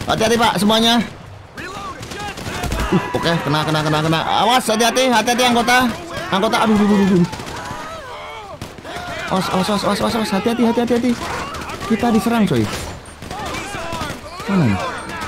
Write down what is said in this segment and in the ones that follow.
Hati-hati Pak semuanya. Oke, kena. Awas, hati-hati anggota. Aduh. Awas, hati-hati. Kita diserang, coy. Mana nih?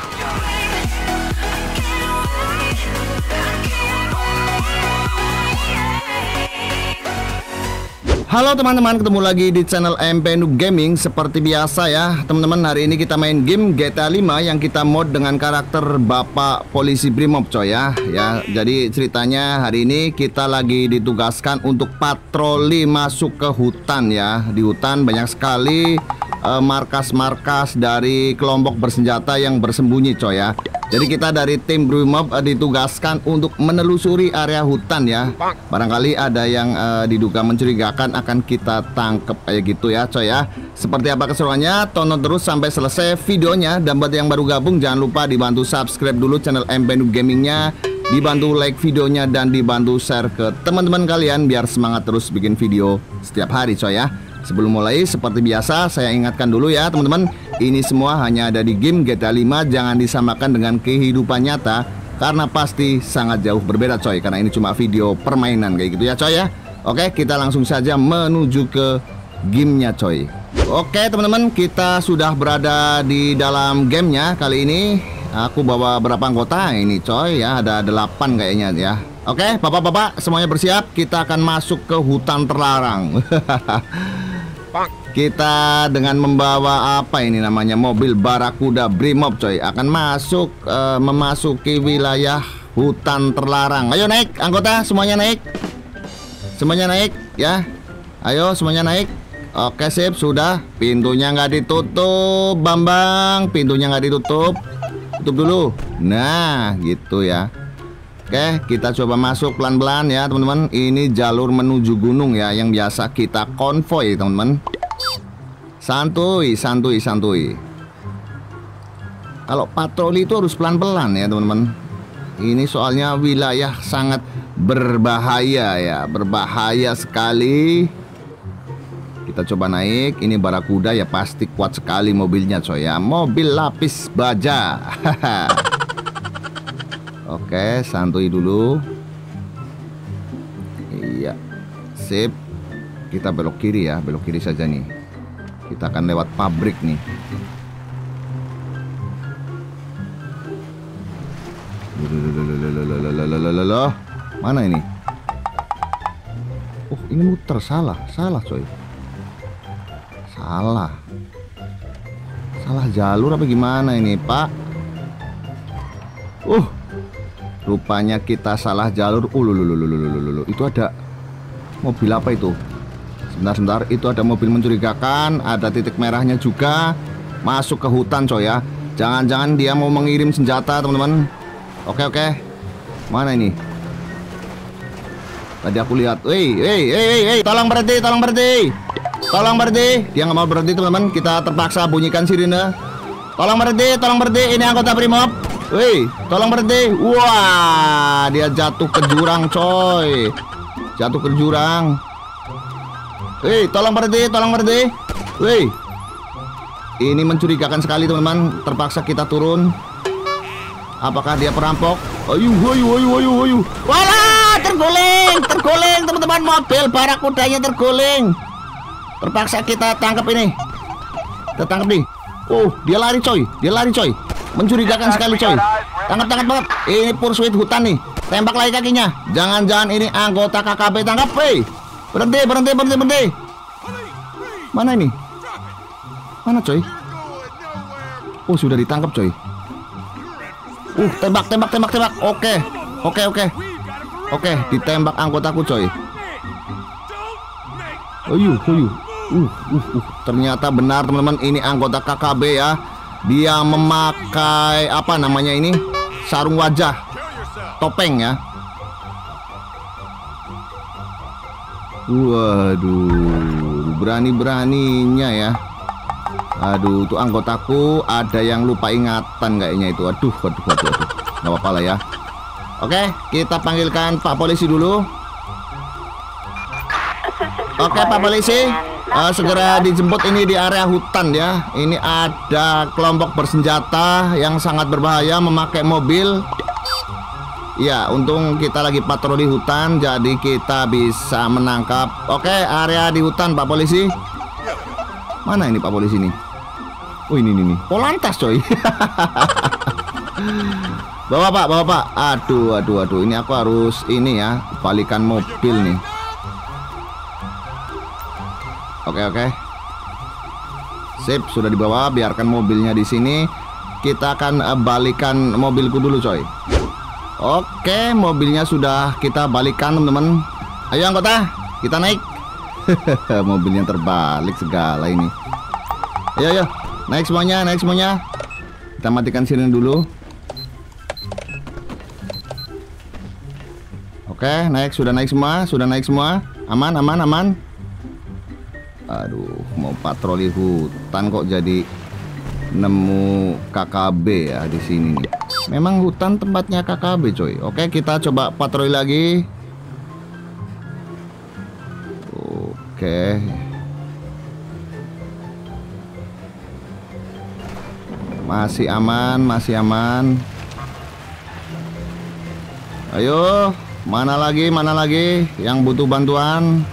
Halo teman-teman, ketemu lagi di channel MP Noob Gaming. Seperti biasa ya teman-teman, hari ini kita main game GTA 5 yang kita mod dengan karakter Bapak Polisi Brimob coy ya. Jadi ceritanya hari ini kita lagi ditugaskan untuk patroli masuk ke hutan ya. Di hutan banyak sekali markas-markas dari kelompok bersenjata yang bersembunyi coy ya. Jadi kita dari tim Brimob ditugaskan untuk menelusuri area hutan ya. Barangkali ada yang diduga mencurigakan akan kita tangkep kayak gitu ya coy ya. Seperti apa keseruannya, tonton terus sampai selesai videonya. Dan buat yang baru gabung jangan lupa dibantu subscribe dulu channel MP Noob Gamingnya, dibantu like videonya, dan dibantu share ke teman-teman kalian biar semangat terus bikin video setiap hari coy ya. Sebelum mulai, seperti biasa saya ingatkan dulu ya teman-teman, ini semua hanya ada di game GTA 5, jangan disamakan dengan kehidupan nyata karena pasti sangat jauh berbeda coy, karena ini cuma video permainan kayak gitu ya coy ya. Oke, kita langsung saja menuju ke gamenya coy. Oke teman-teman, kita sudah berada di dalam gamenya. Kali ini aku bawa berapa anggota ini coy ya, ada 8 kayaknya ya. Oke, bapak-bapak semuanya bersiap, kita akan masuk ke hutan terlarang. Kita dengan membawa apa ini namanya, mobil Barakuda Brimob coy, akan masuk memasuki wilayah hutan terlarang. Ayo naik anggota, semuanya naik ya. Ayo semuanya naik. Oke sip, sudah. Pintunya nggak ditutup Bambang, pintunya nggak ditutup, tutup dulu. Nah gitu ya. Oke, kita coba masuk pelan-pelan ya teman-teman. Ini jalur menuju gunung ya, yang biasa kita konvoy teman-teman. Santuy. Kalau patroli itu harus pelan-pelan ya teman-teman. Ini soalnya wilayah sangat berbahaya ya, berbahaya sekali. Kita coba naik. Ini Barakuda ya, pasti kuat sekali mobilnya coy ya. Mobil lapis baja. Oke, santuy dulu. Iya, sip. Kita belok kiri ya, belok kiri saja nih. Kita akan lewat pabrik nih. Mana ini? Oh, ini muter, salah coy. Salah jalur apa gimana ini, Pak? Rupanya kita salah jalur. Itu ada mobil apa itu? Sebentar, itu ada mobil mencurigakan. Ada titik merahnya juga. Masuk ke hutan coy ya. Jangan-jangan dia mau mengirim senjata teman-teman. Oke. Mana ini? Tadi aku lihat. Hey, tolong berhenti. Dia nggak mau berhenti teman-teman. Kita terpaksa bunyikan sirine. Tolong berhenti. Ini anggota Brimob. Wih, tolong berhenti. Wah, dia jatuh ke jurang coy. Wih, tolong berhenti. Wih, ini mencurigakan sekali teman-teman. Terpaksa kita turun. Apakah dia perampok? Ayo. Walah, terguling teman-teman. Mobil Barakudanya terguling. Terpaksa kita tangkap ini. Kita tangkap nih. Oh, dia lari coy. Mencurigakan sekali coy. Tangkap. Ini pursuit hutan nih. Tembak lagi kakinya. Jangan-jangan ini anggota KKB. Tangkap. Woi, berhenti. Mana ini? Mana coy? Oh, sudah ditangkap coy. Tembak. Oke, ditembak anggotaku coy. Ayo. Ternyata benar teman-teman, ini anggota KKB ya. Dia memakai apa namanya ini, sarung wajah, topeng ya. Waduh, berani-beraninya ya. Aduh, tuh anggotaku ada yang lupa ingatan kayaknya itu. Aduh. Nggak apa-apa lah ya. Oke, kita panggilkan Pak Polisi dulu. Oke, Pak Polisi. segera dijemput ini di area hutan ya. Ini ada kelompok bersenjata yang sangat berbahaya memakai mobil. Ya, untung kita lagi patroli hutan, jadi kita bisa menangkap. Oke, area di hutan Pak Polisi. Mana ini Pak Polisi nih? Oh ini Polantas coy. Bawa Pak. Aduh. Ini aku harus ini ya, balikan mobil nih. Oke. Sip, sudah dibawa. Biarkan mobilnya di sini. Kita akan balikan mobilku dulu coy. Oke, mobilnya sudah kita balikan teman-teman. Ayo anggota, kita naik. Mobilnya terbalik segala ini. Ayo, naik semuanya. Kita matikan sirine dulu. Oke, sudah naik semua. Aman. Aduh, mau patroli hutan kok jadi nemu KKB ya di sini nih. Memang hutan tempatnya KKB coy. Oke, kita coba patroli lagi. Oke. Masih aman. Ayo, mana lagi yang butuh bantuan?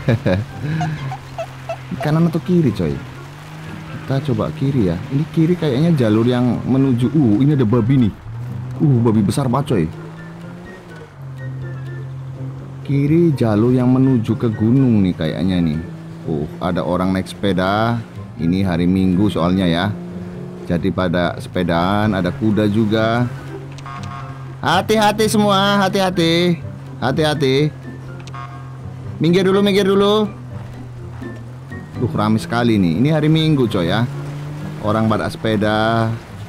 Kanan atau kiri coy? Kita coba kiri ya. Ini kiri kayaknya jalur yang menuju. Ini ada babi nih. Babi besar banget coy. Kiri jalur yang menuju ke gunung nih kayaknya nih. Ada orang naik sepeda. Ini hari Minggu soalnya ya. Jadi pada sepedaan, ada kuda juga. Hati-hati semua, hati-hati. Minggir dulu. Ramai sekali nih. Ini hari Minggu coy ya. Orang pada sepeda.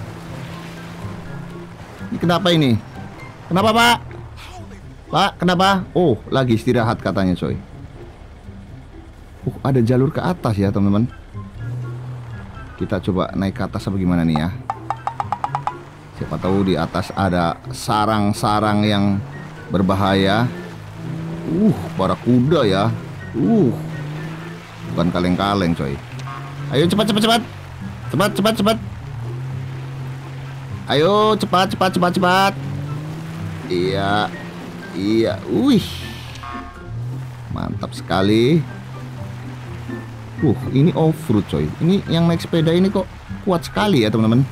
Ini kenapa ini? Kenapa Pak? Pak, kenapa? Lagi istirahat katanya coy. Ada jalur ke atas ya teman-teman. Kita coba naik ke atas apa gimana nih ya. Siapa tahu di atas ada sarang-sarang yang berbahaya. Para kuda ya. Bukan kaleng-kaleng coy. Ayo cepat. Ayo cepat. Iya. Mantap sekali. Ini off-road coy. Ini yang naik sepeda ini kok kuat sekali ya teman-teman.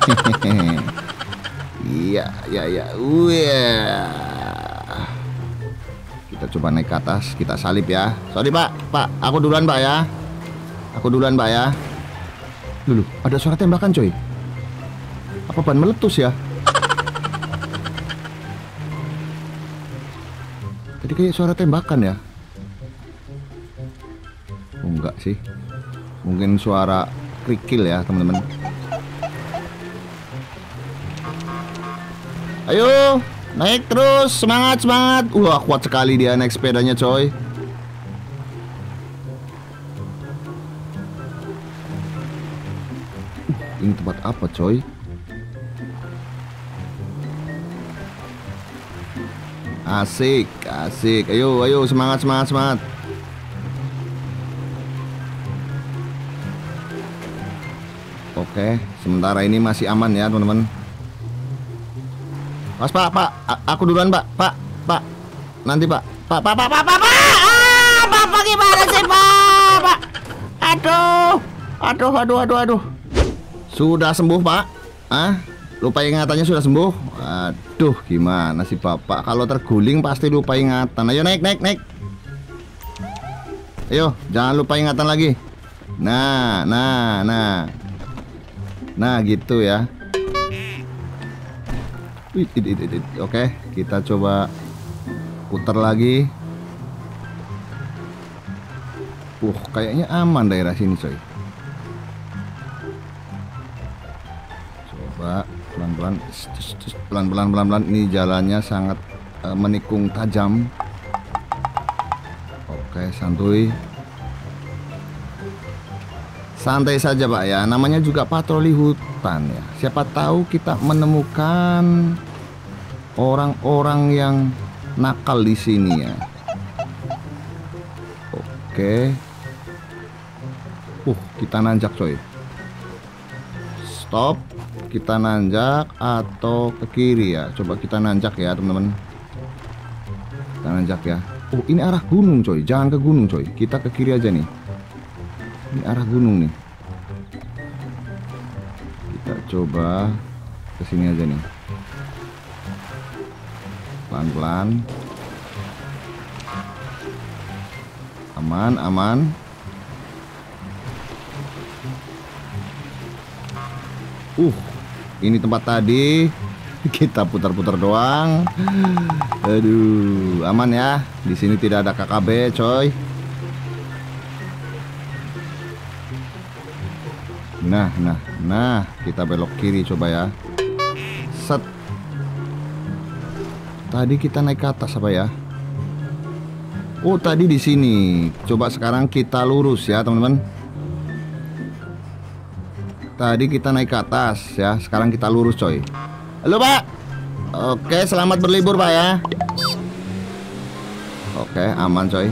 Iya. Kita coba naik ke atas, kita salip ya. Sorry Pak, aku duluan Pak ya. Dulu, ada suara tembakan coy. Apa ban meletus ya? Tadi kayak suara tembakan ya. Enggak sih. Mungkin suara kerikil ya teman-teman. Ayo, naik terus, semangat. Kuat sekali dia naik sepedanya coy. Ini tempat apa coy? Asik. Ayo, semangat. Oke, sementara ini masih aman ya teman-teman. Mas Pak, aku duluan Pak. Nanti Pak. Bapak gimana sih Pak? Aduh. Sudah sembuh Pak? Lupa ingatannya sudah sembuh? Aduh, gimana sih Bapak? Kalau terguling pasti lupa ingatan. Ayo naik. Ayo, jangan lupa ingatan lagi. Nah, gitu ya. Oke, kita coba putar lagi. Kayaknya aman daerah sini coy. Coba pelan-pelan. Ini jalannya sangat menikung tajam. Oke, santai saja Pak ya. Namanya juga patroli hutan ya. Siapa tahu kita menemukan orang-orang yang nakal di sini ya. Oke. Kita nanjak coy. Stop. Kita nanjak atau ke kiri ya? Coba kita nanjak ya teman-teman. Kita nanjak ya. Ini arah gunung coy. Jangan ke gunung coy. Kita ke kiri aja nih. Ini arah gunung nih. Kita coba ke sini aja nih. Pelan-pelan. Aman, aman. Ini tempat tadi. Kita putar-putar doang. Aduh, aman ya. Di sini tidak ada KKB, coy. Nah, kita belok kiri coba ya. Set. Tadi kita naik ke atas apa ya? Tadi di sini. Coba sekarang kita lurus ya, teman-teman. Tadi kita naik ke atas ya. Sekarang kita lurus, coy. Halo, Pak. Oke, selamat berlibur, Pak ya. Oke, aman, coy.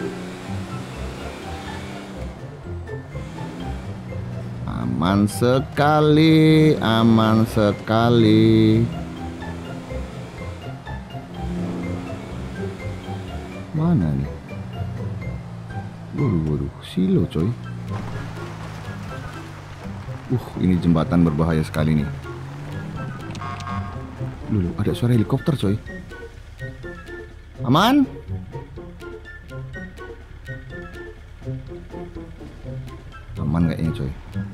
Aman sekali, aman sekali. Mana nih? Waduh, silo coy. Ini jembatan berbahaya sekali nih. Dulu ada suara helikopter coy. Aman? Aman kayaknya coy.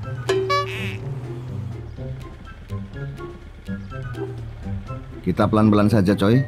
Kita pelan-pelan saja coy.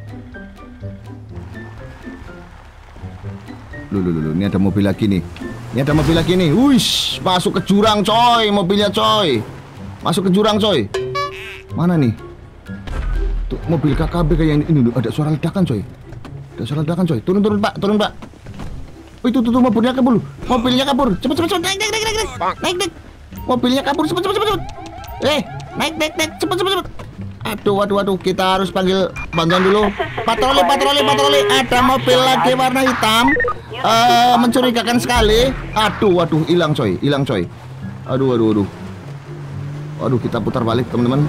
Dulu, ini ada mobil lagi nih. Ini ada mobil lagi nih. Wush, masuk ke jurang coy, mobilnya coy. Masuk ke jurang coy. Mana nih? Tuh mobil KKB kayak ini dulu. Ada suara ledakan coy. Ada suara ledakan coy. Turun Pak, turun Pak. Itu mobilnya kabur. Mobilnya kabur. Cepet. Naik. Mobilnya kabur. Cepet. Naik. Cepet. Aduh, kita harus panggil bantuan dulu. Patroli. Ada mobil lagi warna hitam. Mencurigakan sekali. Aduh, hilang coy. Aduh. Kita putar balik teman-teman.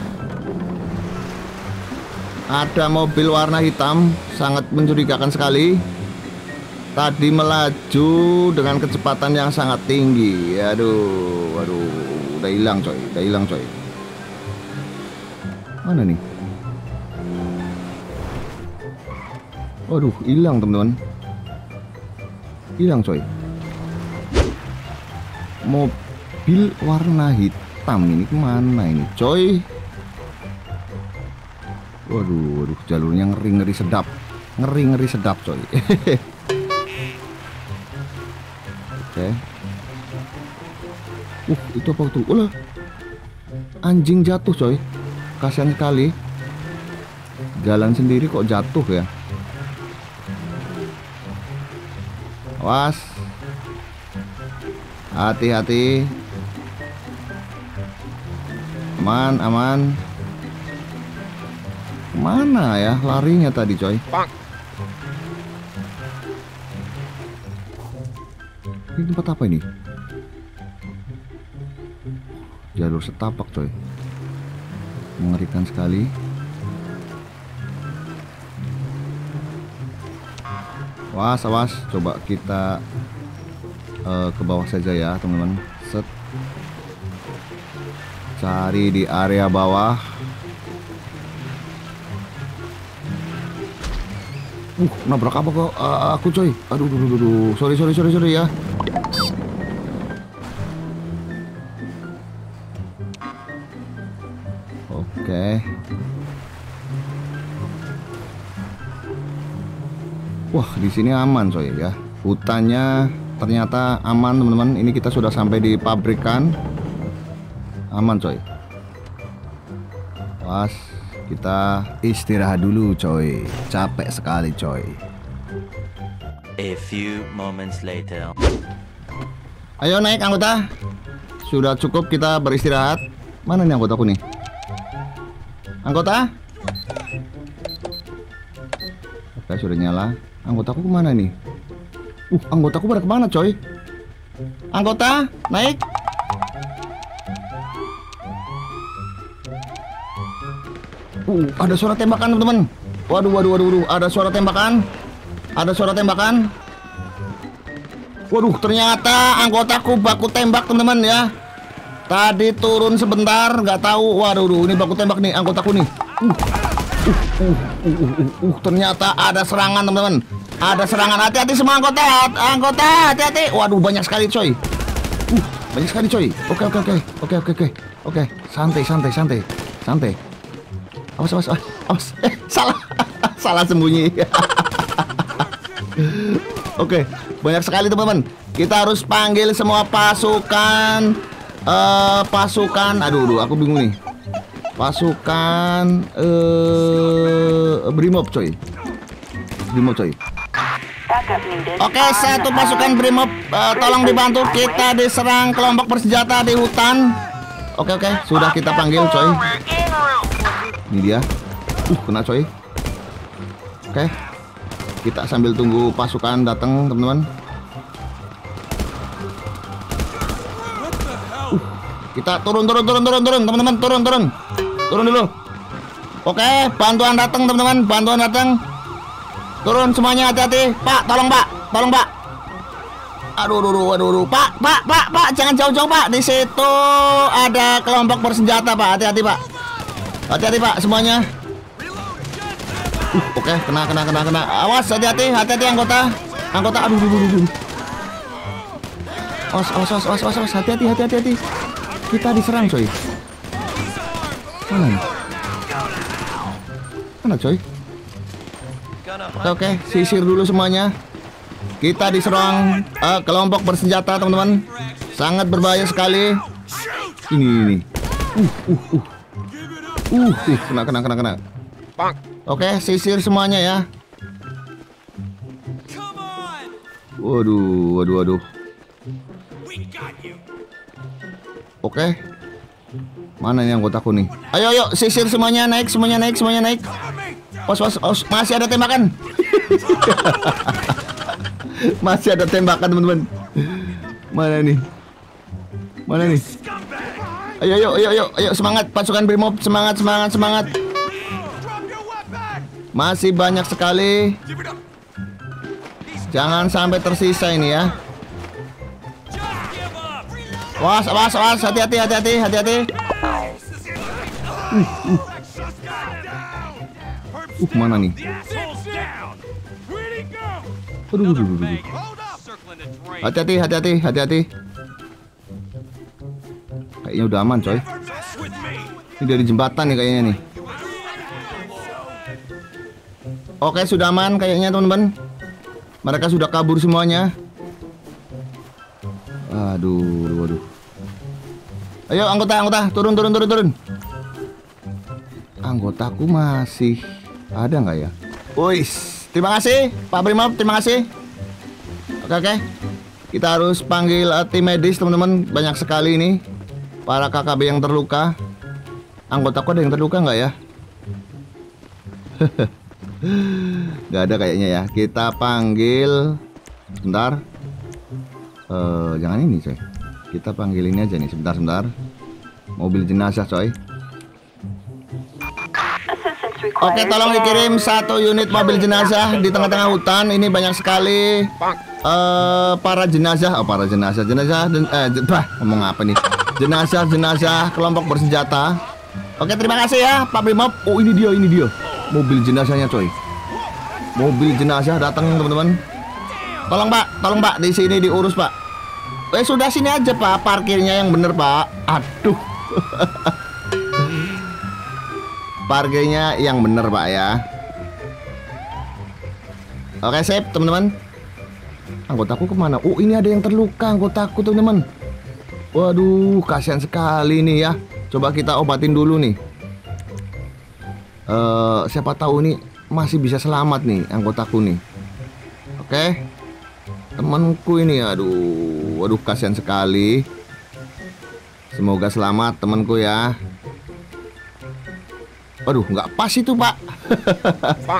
Ada mobil warna hitam, sangat mencurigakan sekali. Tadi melaju dengan kecepatan yang sangat tinggi. Aduh, udah hilang coy. Mana nih? Waduh, hilang teman-teman. Hilang coy. Mobil warna hitam ini kemana ini coy? Waduh, jalurnya ngeri sedap. Ngeri sedap coy. Oke. Itu apa tuh? Ulah. Anjing jatuh coy. Kasihan sekali. Jalan sendiri kok jatuh ya. Awas. Hati-hati. Aman. Mana ya larinya tadi coy? Ini tempat apa ini? Jalur setapak coy. Mengerikan sekali. Awas. Coba kita ke bawah saja ya teman-teman. Set. Cari di area bawah. Nabrak apa kok aku coy? Aduh. Sorry ya. Oke. Wah, di sini aman coy ya. Hutannya ternyata aman teman-teman. Ini kita sudah sampai di pabrikan. Aman coy. Pas kita istirahat dulu coy. Capek sekali coy. A few moments later. Ayo naik anggota. Sudah cukup kita beristirahat. Mana nih anggotaku nih? Anggota? Oke, sudah nyala. Anggotaku kemana nih? Anggotaku pada kemana coy? Anggota, naik. Ada suara tembakan, teman-teman. Waduh, ada suara tembakan. Ada suara tembakan. Waduh, ternyata anggotaku baku tembak, teman-teman ya. Tadi turun sebentar, nggak tahu. Waduh, ini baku tembak nih anggotaku nih. Ternyata ada serangan, teman-teman. Ada serangan. Hati-hati semua anggota. Anggota, hati-hati. Waduh, banyak sekali, coy. Banyak sekali, coy. Oke. Santai. Awas. Salah sembunyi. Oke, banyak sekali, teman-teman. Kita harus panggil semua pasukan. Aduh, aku bingung nih. Pasukan Brimob, coy. Oke, satu pasukan Brimob, tolong dibantu. Kita diserang kelompok bersenjata di hutan. Oke, sudah kita panggil, coy. Ini dia. Kena, coy. Oke. Kita sambil tunggu pasukan datang, teman-teman. Kita turun, teman-teman. Turun dulu. Oke, bantuan datang, teman-teman. Bantuan datang. Turun semuanya, hati-hati. Pak, tolong, Pak. Aduh. Pak, jangan jauh-jauh, Pak. Di situ ada kelompok bersenjata, Pak. Hati-hati, Pak. Hati-hati, Pak, semuanya. Oke, kena. Awas, hati-hati anggota. Aduh. Awas. Hati-hati. Kita diserang, coy. Mana, coy? Oke, sisir dulu semuanya. Kita diserang kelompok bersenjata, teman-teman. Sangat berbahaya sekali. Ini. Kena. Oke, sisir semuanya ya. Waduh. Oke. Mana nih anggotaku nih? Ayo, sisir semuanya, naik. Was, masih ada tembakan. Masih ada tembakan, teman-teman. Mana nih? Ayo, semangat pasukan Brimob, semangat. Masih banyak sekali. Jangan sampai tersisa ini ya. Was, hati-hati. Mana nih? Aduh. Hati-hati. Kayaknya udah aman, coy. Ini dari jembatan nih kayaknya nih. Oke, sudah aman kayaknya, teman-teman. Mereka sudah kabur semuanya. Aduh. Ayo anggota, turun. Anggotaku masih ada nggak ya? Wis, terima kasih Pak Brimob, terima kasih. Oke. Kita harus panggil tim medis, teman-teman. Banyak sekali ini para KKB yang terluka. Anggotaku ada yang terluka nggak ya? Nggak ada kayaknya ya. Kita panggil. Bentar. Jangan ini, coy. Kita panggil ini aja nih. Sebentar. Mobil jenazah, coy. Oke, tolong dikirim 1 unit mobil jenazah di tengah-tengah hutan. Ini banyak sekali para jenazah. Ngomong apa nih? Jenazah kelompok bersenjata. Oke, terima kasih ya Pak Brimob. Oh, ini dia. Mobil jenazahnya, coy. Mobil jenazah datang, teman-teman. Tolong Pak, di sini diurus, Pak. Sudah sini aja, Pak. Parkirnya yang bener, Pak. Aduh. Parkirnya yang bener, Pak ya. Oke, sip, teman-teman. Anggotaku kemana? Oh, ini ada yang terluka anggotaku, teman-teman. Waduh, kasihan sekali nih ya. Coba kita obatin dulu nih. Siapa tahu nih masih bisa selamat nih anggotaku nih. Oke. Temanku ini, waduh, kasihan sekali. Semoga selamat temanku ya. Waduh, nggak pas itu, Pak.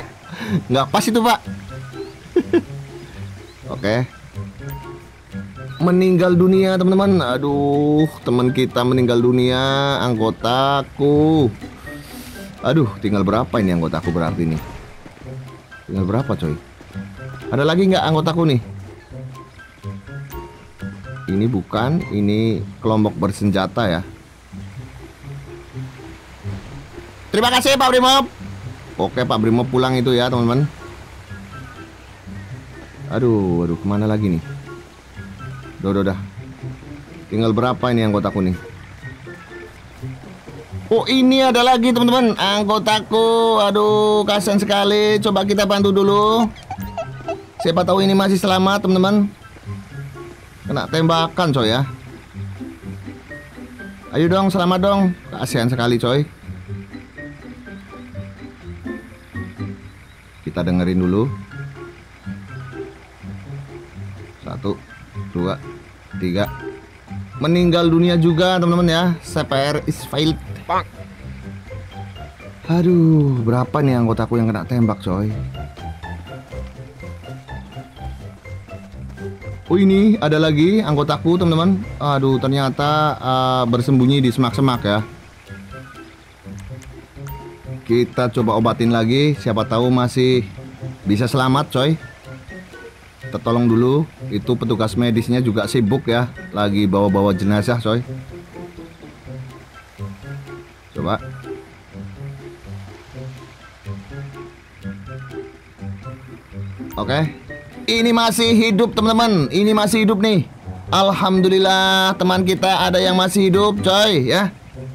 Nggak pas itu, Pak. Oke. meninggal dunia teman-teman. Aduh, teman kita meninggal dunia, anggotaku. Aduh, tinggal berapa ini anggotaku berarti nih? Tinggal berapa coy? Ada lagi nggak anggotaku nih? Ini bukan, ini kelompok bersenjata ya. Terima kasih Pak Brimob. Oke Pak Brimob pulang itu ya teman-teman. Aduh, kemana lagi nih? Udah. Tinggal berapa ini anggotaku nih? Oh ini ada lagi teman-teman, anggotaku. Aduh, kasihan sekali. Coba kita bantu dulu. Siapa tahu ini masih selamat teman-teman. Kena tembakan coy ya. Ayo dong, selamat dong. Kasihan sekali coy. Kita dengerin dulu. 1, 2, 3. Meninggal dunia juga teman-teman ya. CPR is failed. Aduh, berapa nih anggotaku yang kena tembak coy? Oh ini ada lagi anggotaku teman-teman. Aduh, ternyata bersembunyi di semak-semak ya. Kita coba obatin lagi. Siapa tahu masih bisa selamat coy. Kita tolong dulu. Itu petugas medisnya juga sibuk ya. Lagi bawa-bawa jenazah coy. Coba. Oke. Ini masih hidup teman-teman. Ini masih hidup nih. Alhamdulillah teman kita ada yang masih hidup coy ya.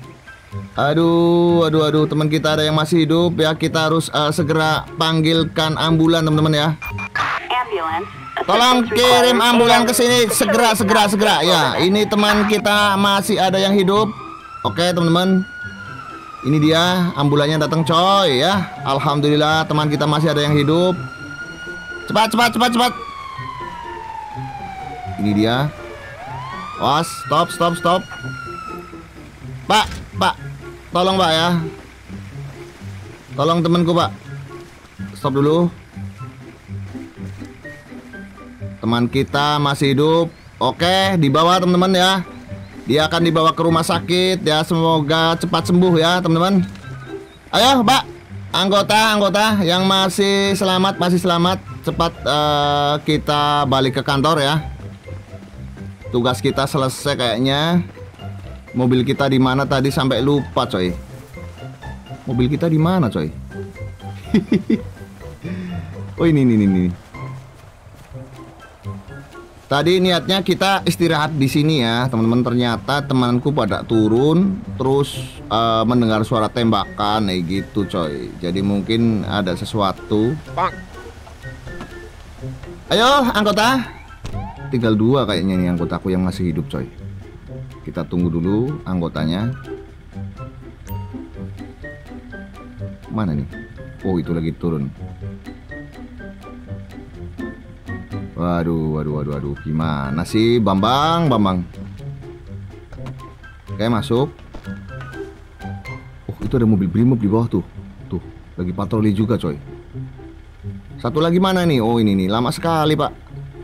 Aduh, teman kita ada yang masih hidup ya. Kita harus segera panggilkan ambulan teman-teman ya. Tolong kirim ambulan ke sini segera ya. Ini teman kita masih ada yang hidup. Oke teman-teman. Ini dia ambulannya datang coy ya. Alhamdulillah teman kita masih ada yang hidup. Cepat. Ini dia. Was, stop. Pak. Tolong Pak ya. Tolong temanku Pak. Stop dulu. Teman kita masih hidup. Oke, dibawa teman-teman ya. Dia akan dibawa ke rumah sakit ya. Semoga cepat sembuh ya teman-teman. Ayo Pak. Anggota yang masih selamat. Cepat kita balik ke kantor ya. Tugas kita selesai kayaknya. Mobil kita di mana tadi sampai lupa coy. Mobil kita di mana coy? Oh ini. Tadi niatnya kita istirahat di sini ya, teman-teman. Ternyata temanku pada turun terus mendengar suara tembakan gitu coy. Jadi mungkin ada sesuatu. Ayo anggota. Tinggal 2 kayaknya nih anggotaku yang masih hidup coy. Kita tunggu dulu anggotanya. Mana nih? Oh itu lagi turun. Waduh. Gimana sih Bambang? Oke masuk. Oh itu ada mobil brimob di bawah tuh. Tuh lagi patroli juga coy. Satu lagi mana nih? Oh ini nih, lama sekali Pak.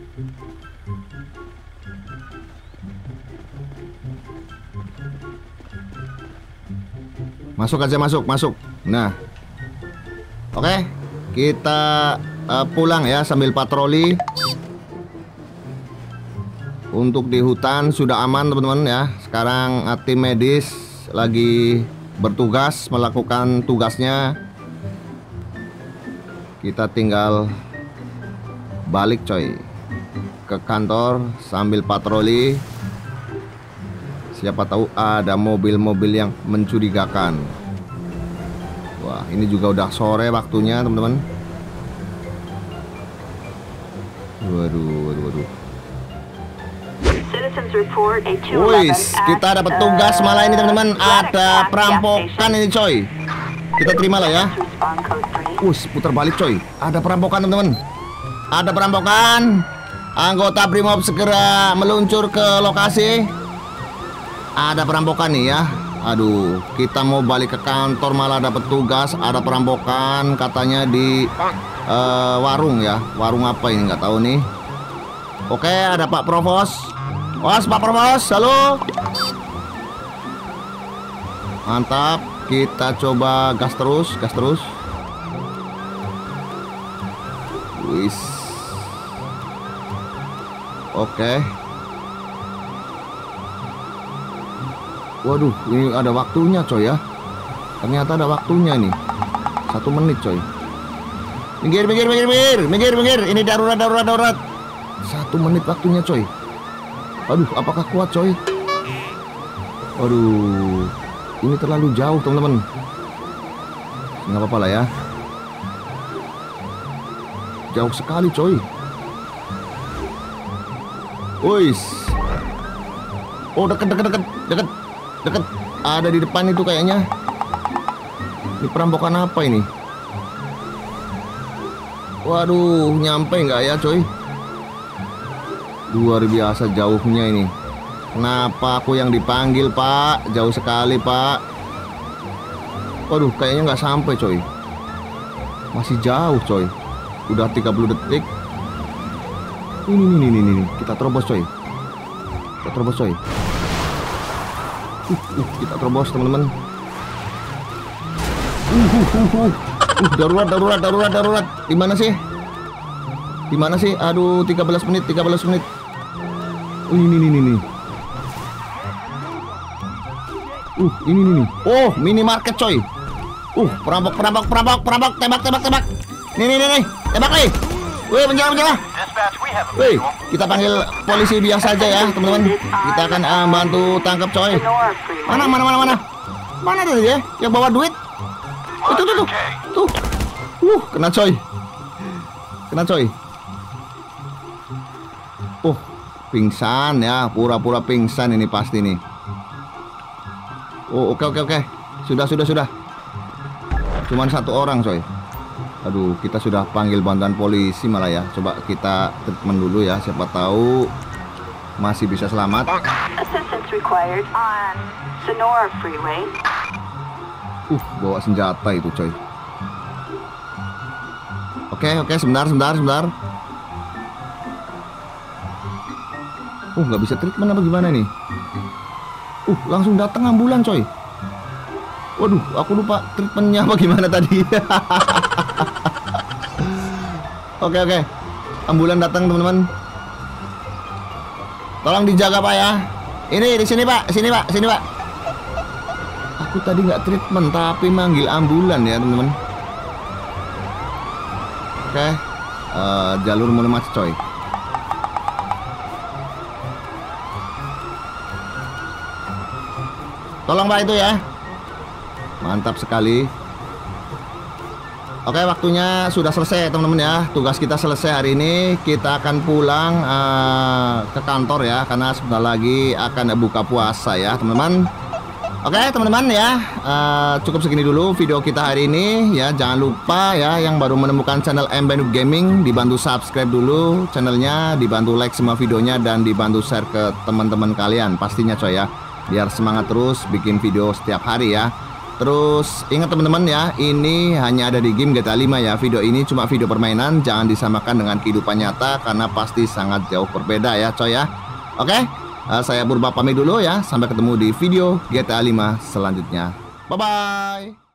Masuk aja, masuk. Nah, oke, kita pulang ya sambil patroli. Untuk di hutan sudah aman teman-teman ya. Sekarang tim medis lagi bertugas melakukan tugasnya. Kita tinggal balik coy ke kantor sambil patroli. Siapa tahu ada mobil-mobil yang mencurigakan. Wah, ini juga udah sore waktunya, teman-teman. Waduh. Wis, kita dapat tugas malah ini, teman-teman. Ada perampokan ini, coy. Kita terima lah ya. Putar balik, coy. Ada perampokan, teman-teman. Ada perampokan. Anggota Brimob segera meluncur ke lokasi. Ada perampokan nih ya. Aduh, kita mau balik ke kantor malah dapat tugas ada perampokan katanya di warung ya. Warung apa ini nggak tahu nih. Oke, ada Pak Provos. Pak Provos, halo. Mantap, kita coba gas terus, gas terus. Wis. Oke. Waduh, ini ada waktunya coy ya. Ternyata ada waktunya nih. 1 menit coy. Minggir. Ini darurat. 1 menit waktunya coy. Aduh, apakah kuat coy? Waduh, ini terlalu jauh teman-teman. Nggak apa-apa lah ya. Jauh sekali coy. Wis. Oh, deket. Ada di depan itu kayaknya. Ini perampokan apa ini? Waduh, nyampe nggak ya coy? Luar biasa jauhnya ini. Kenapa aku yang dipanggil Pak? Jauh sekali Pak. Waduh, kayaknya nggak sampai coy. Masih jauh coy. Udah 30 detik. Ini. Kita terobos coy. Kita terobos teman-teman. Darurat. Di mana sih? Aduh, 13 menit. Ini. Ini. Oh, minimarket coy. Perampok. Tembak. Nih. Tembak nih. Wih, menjala. Wih, kita panggil polisi biasa aja ya, teman-teman. Kita akan bantu tangkap coy. Mana? Mana tadi ya? Yang bawa duit? Tuh. Kena coy. Pingsan ya, pura-pura pingsan ini pasti nih. Oh, oke. Sudah. Cuman 1 orang coy. Aduh, kita sudah panggil bantuan polisi malah ya. Coba kita treatment dulu ya, siapa tahu masih bisa selamat. Assistance required on Sonora Freeway. Bawa senjata itu coy. Oke, sebentar. Nggak bisa treatment apa gimana nih? Langsung datang ambulan coy. Waduh, aku lupa treatmentnya apa gimana tadi. Oke. Ambulan datang teman-teman. Tolong dijaga Pak ya. Ini di sini Pak. Aku tadi nggak treatment tapi manggil ambulan ya teman-teman. Oke. Jalur mulai macet coy. Tolong Pak itu ya. Mantap sekali. Oke, waktunya sudah selesai teman-teman ya. Tugas kita selesai hari ini. Kita akan pulang ke kantor ya, karena sebentar lagi akan buka puasa ya teman-teman. Oke teman-teman ya, cukup segini dulu video kita hari ini ya. Jangan lupa ya, yang baru menemukan channel MB Noob Gaming, dibantu subscribe dulu channelnya, dibantu like semua videonya, dan dibantu share ke teman-teman kalian pastinya coy ya, biar semangat terus bikin video setiap hari ya. Terus ingat teman-teman ya, ini hanya ada di game GTA 5 ya. Video ini cuma video permainan, jangan disamakan dengan kehidupan nyata karena pasti sangat jauh berbeda ya coy ya. Oke, saya Purba pamit dulu ya. Sampai ketemu di video GTA 5 selanjutnya. Bye-bye.